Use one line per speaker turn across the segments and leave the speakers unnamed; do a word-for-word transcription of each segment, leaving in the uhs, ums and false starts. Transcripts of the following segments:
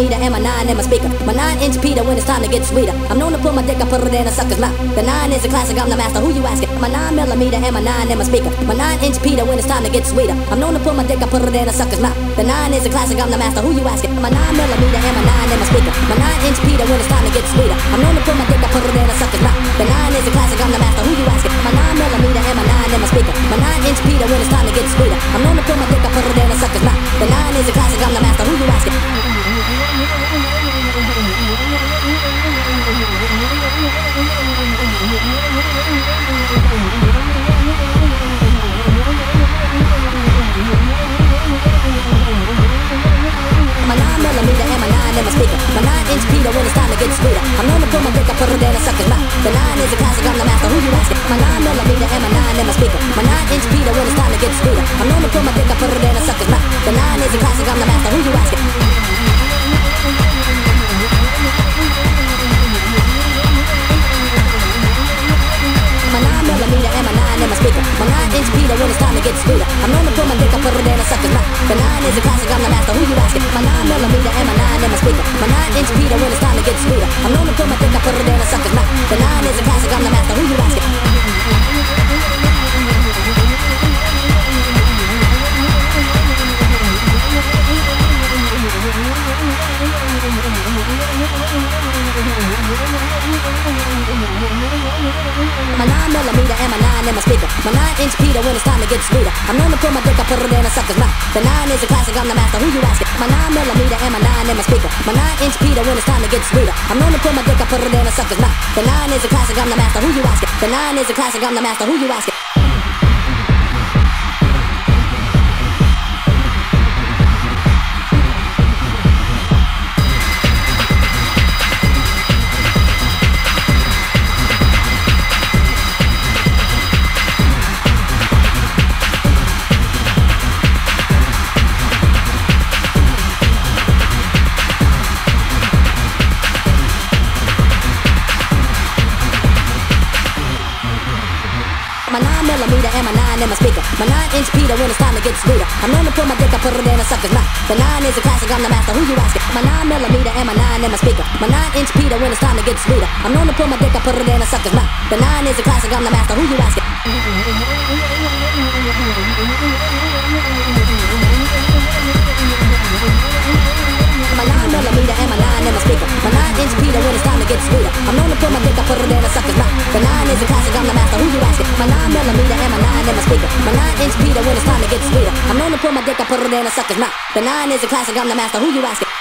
millimeter and my nine in my speaker. My nine inch Peter when it's time to get sweeter. I'm known to put my dick, I put it in a sucker's mouth. The nine is a classic, I'm the master, who you asking? My nine millimeter and my nine in my speaker. My nine inch Peter when it's time to get sweeter. I'm known to put my dick, I put it in a sucker's mouth. The nine is a classic, I'm the master, who you asking? My nine millimeter and my nine in my speaker. My nine inch Peter when it's time to get sweeter. I'm known to put my dick, I put it in a sucker's mouth. The nine is a classic, I'm the master, who you asking? My nine millimeter and my nine in my speaker. My nine inch Peter when it's time to get sweeter. I'm known to put my dick, I put it in a sucker's mouth. The nine is a classic, I'm the master, who you asking? My nine millimeter and my nine in my speaker. My nine inch Peter when it's time to get sweeter. I'm known to put my dick, I put it in a sucker's mouth. The nine is a classic, I'm the master, who you asking? My nine millimeter and my nine in my speaker. My nine inch Peter when it's time to get sweeter. I'm known to put my dick, I put it in a sucker's mouth. The nine is a classic, I'm the master, who you asking? My nine millimeter and my nine in my speaker. My nine inch Peter when it's time to get sweeter. I'm known to put my dick, I put it in a sucker's mouth. The nine is a classic, I'm the master, who you asking? My nine millimeter and my nine in my speaker. My nine inch Peter when it's time to get sweeter. I'm known to put my dick, I put it in a sucker's mouth. The nine is a classic, I'm the master, who you asking? My nine millimeter and my nine in my speaker. My nine inch Peter when it's time to get sweeter. I'm known to put my dick, I put it in a sucker's mouth. The nine is a classic, I'm the master, who you asking? My nine millimeter and my nine in my speaker. My nine inch Peter when it's time to get sweeter. I'm known to put my dick, I put it in a sucker's mouth. The nine is a classic, I'm the master, who you asking? The nine is a classic, I'm the master, who you asking? My nine millimeter and my nine in my speaker. My nine inch Peter when it's time to get sweeter. I'm known to put my dick, I put it in a sucker's mouth. The nine is a classic, I'm the master, who you asking? My nine millimeter and my nine in my speaker. My nine inch Peter when it's time to get sweeter. I'm known to put my dick, I put it in a sucker's mouth. The nine is a classic, I'm the master, who you asking? My nine millimeter and my nine in my speaker. My nine inch Peter when it's time to get sweeter. I'm known to put my dick, I put it in a sucker's mouth. The nine is a classic, I'm the master, who you asking? My nine millimeter and my nine in my speaker. My nine inch Peter when it's time to get sweeter. I'm known to put my dick, I put it in a sucker's mouth. The nine is a classic, I'm the master, who you asking?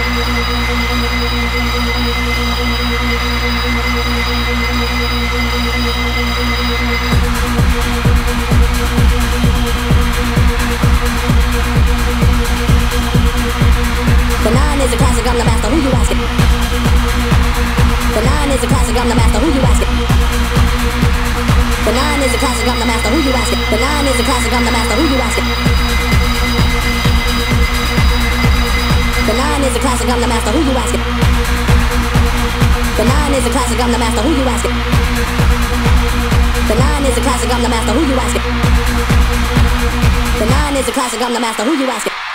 The nine is a classic, I'm the master, who you asking? The nine is a classic, I'm the master, who you asking? The nine is a classic, I'm the master, who you asking? The nine is a classic, I'm the master, who you asking? The nine is a classic, I'm the master, who you asking? The nine is a classic, I'm the master, who you asking? The nine is a classic, I'm the master, who you asking? The nine is a classic, I'm the master, who you asking?